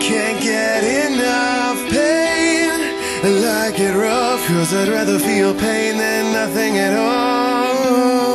Can't get enough pain. I like it rough, 'cause I'd rather feel pain than nothing at all.